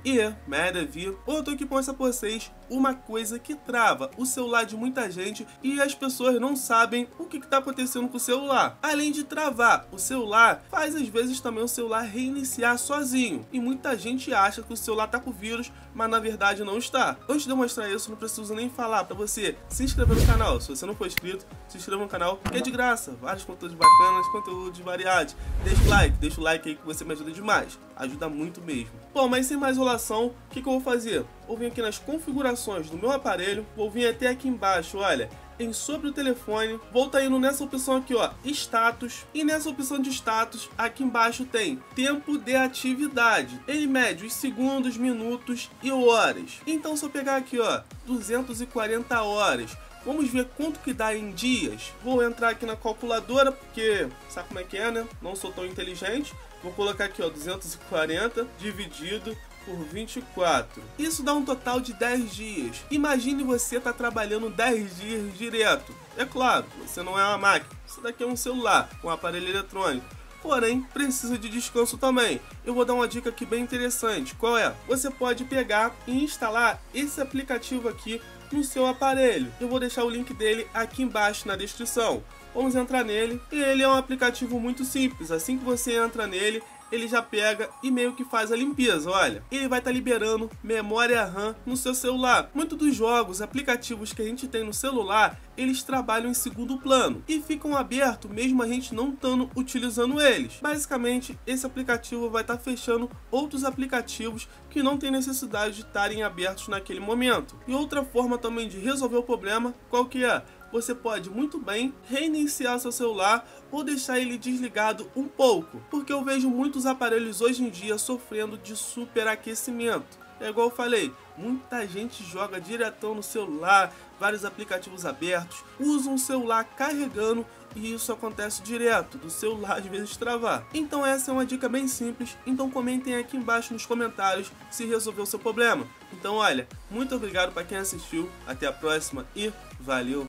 E, maravilha, eu tô aqui pra mostrar pra vocês uma coisa que trava o celular de muita gente e as pessoas não sabem o que tá acontecendo com o celular. Além de travar o celular, faz às vezes também o celular reiniciar sozinho. E muita gente acha que o celular tá com vírus, mas na verdade não está. Antes de eu mostrar isso, não preciso nem falar pra você se inscrever no canal. Se você não for inscrito, se inscreva no canal, que é de graça. Vários conteúdos bacanas, conteúdos variados. Deixa o like aí que você me ajuda demais. Ajuda muito mesmo. Bom, mas sem mais enrolação, o que eu vou fazer? Vou vir aqui nas configurações do meu aparelho, vou vir até aqui embaixo, olha, em sobre o telefone, vou estar indo nessa opção aqui, ó, status, e nessa opção de status, aqui embaixo tem tempo de atividade. Ele mede os segundos, minutos e horas. Então se eu pegar aqui, ó, 240 horas, vamos ver quanto que dá em dias. Vou entrar aqui na calculadora, porque sabe como é que é, né? Não sou tão inteligente. Vou colocar aqui, ó, 240 dividido por 24. Isso dá um total de 10 dias. Imagine você tá trabalhando 10 dias direto. É claro, você não é uma máquina. Isso daqui é um celular, um aparelho eletrônico. Porém, precisa de descanso também. Eu vou dar uma dica aqui bem interessante. Qual é? Você pode pegar e instalar esse aplicativo aqui no seu aparelho. Eu vou deixar o link dele aqui embaixo na descrição. Vamos entrar nele. E ele é um aplicativo muito simples. Assim que você entra nele, ele já pega e meio que faz a limpeza, olha. Ele vai estar liberando memória RAM no seu celular. Muitos dos jogos, aplicativos que a gente tem no celular, eles trabalham em segundo plano e ficam abertos mesmo a gente não estando utilizando eles. Basicamente, esse aplicativo vai estar fechando outros aplicativos que não tem necessidade de estarem abertos naquele momento. E outra forma também de resolver o problema, qual que é? Você pode muito bem reiniciar seu celular ou deixar ele desligado um pouco, porque eu vejo muitos aparelhos hoje em dia sofrendo de superaquecimento. É igual eu falei, muita gente joga diretão no celular, vários aplicativos abertos, usam o celular carregando e isso acontece direto, do celular às vezes travar. Então essa é uma dica bem simples, então comentem aqui embaixo nos comentários se resolveu o seu problema. Então olha, muito obrigado para quem assistiu, até a próxima e valeu!